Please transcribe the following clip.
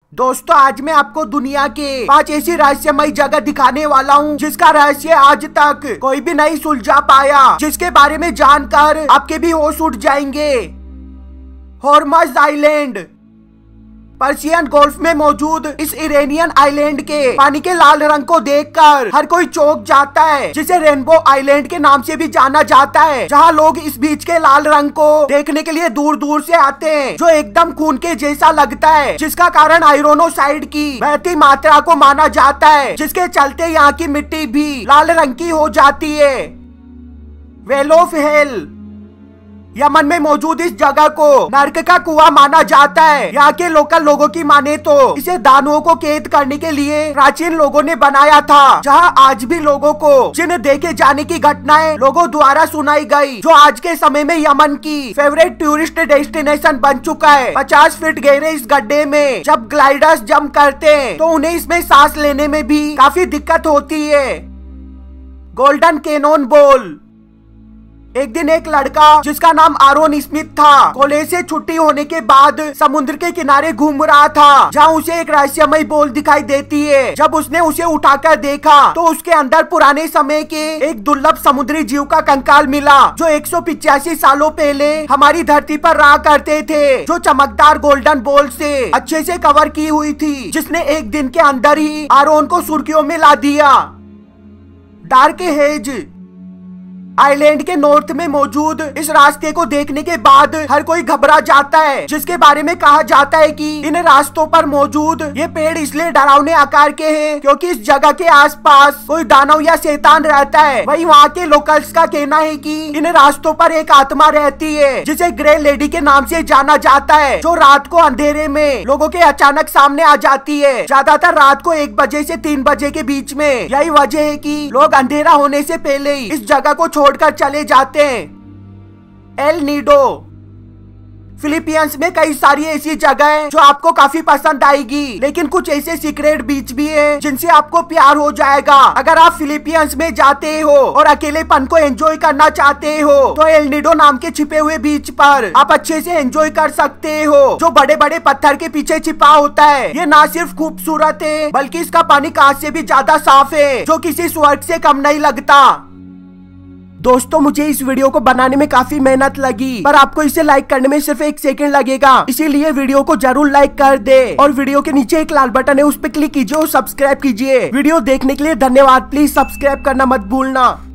दोस्तों आज मैं आपको दुनिया के 5 ऐसी रहस्यमयी जगह दिखाने वाला हूँ जिसका रहस्य आज तक कोई भी नहीं सुलझा पाया, जिसके बारे में जानकर आपके भी होश उड़ जाएंगे। हॉर्मज़ आइलैंड। पर्शियन गोल्फ में मौजूद इस इरेनियन आइलैंड के पानी के लाल रंग को देखकर हर कोई चौंक जाता है, जिसे रेनबो आइलैंड के नाम से भी जाना जाता है, जहां लोग इस बीच के लाल रंग को देखने के लिए दूर दूर से आते हैं, जो एकदम खून के जैसा लगता है, जिसका कारण आयरोनोसाइड की बढ़ती मात्रा को माना जाता है, जिसके चलते यहाँ की मिट्टी भी लाल रंग की हो जाती है। Well of hell. यमन में मौजूद इस जगह को नर्क का कुआं माना जाता है। यहाँ के लोकल लोगों की माने तो इसे दानवों को कैद करने के लिए प्राचीन लोगों ने बनाया था, जहाँ आज भी लोगों को जिन्ह देखे जाने की घटनाएं लोगों द्वारा सुनाई गई, जो आज के समय में यमन की फेवरेट टूरिस्ट डेस्टिनेशन बन चुका है। 50 फीट गहरे इस गड्ढे में जब ग्लाइडर्स जंप करते हैं तो उन्हें इसमें सांस लेने में भी काफी दिक्कत होती है। Golden cannon ball. एक दिन एक लड़का जिसका नाम आरोन स्मिथ था, कॉलेज से छुट्टी होने के बाद समुद्र के किनारे घूम रहा था, जहाँ उसे एक रहस्यमयी बॉल दिखाई देती है। जब उसने उसे उठाकर देखा तो उसके अंदर पुराने समय के एक दुर्लभ समुद्री जीव का कंकाल मिला, जो 185 सालों पहले हमारी धरती पर रहा करते थे, जो चमकदार गोल्डन बॉल से अच्छे से कवर की हुई थी, जिसने एक दिन के अंदर ही आरोन को सुर्खियों में ला दिया। Dark hedge. आइलैंड के नॉर्थ में मौजूद इस रास्ते को देखने के बाद हर कोई घबरा जाता है, जिसके बारे में कहा जाता है कि इन रास्तों पर मौजूद ये पेड़ इसलिए डरावने आकार के हैं क्योंकि इस जगह के आसपास कोई दानव या शैतान रहता है। वहीं वहाँ के लोकल्स का कहना है कि इन रास्तों पर एक आत्मा रहती है, जिसे ग्रे लेडी के नाम से जाना जाता है, जो रात को अंधेरे में लोगों के अचानक सामने आ जाती है, ज्यादातर रात को 1 बजे से 3 बजे के बीच में। यही वजह है कि लोग अंधेरा होने से पहले ही इस जगह को छोड़कर चले जाते हैं। L Nido. फिलीपींस में कई सारी ऐसी जगह हैं जो आपको काफी पसंद आएगी, लेकिन कुछ ऐसे सीक्रेट बीच भी हैं जिनसे आपको प्यार हो जाएगा। अगर आप फिलीपींस में जाते हो और अकेलेपन को एंजॉय करना चाहते हो तो एल नीडो नाम के छिपे हुए बीच पर आप अच्छे से एंजॉय कर सकते हो, जो बड़े बड़े पत्थर के पीछे छिपा होता है। ये ना सिर्फ खूबसूरत है बल्कि इसका पानी कांच से भी ज्यादा साफ है, जो किसी स्वर्ग से कम नहीं लगता। दोस्तों मुझे इस वीडियो को बनाने में काफी मेहनत लगी, पर आपको इसे लाइक करने में सिर्फ 1 सेकंड लगेगा, इसीलिए वीडियो को जरूर लाइक कर दे और वीडियो के नीचे एक लाल बटन है, उस पर क्लिक कीजिए और सब्सक्राइब कीजिए। वीडियो देखने के लिए धन्यवाद। प्लीज सब्सक्राइब करना मत भूलना।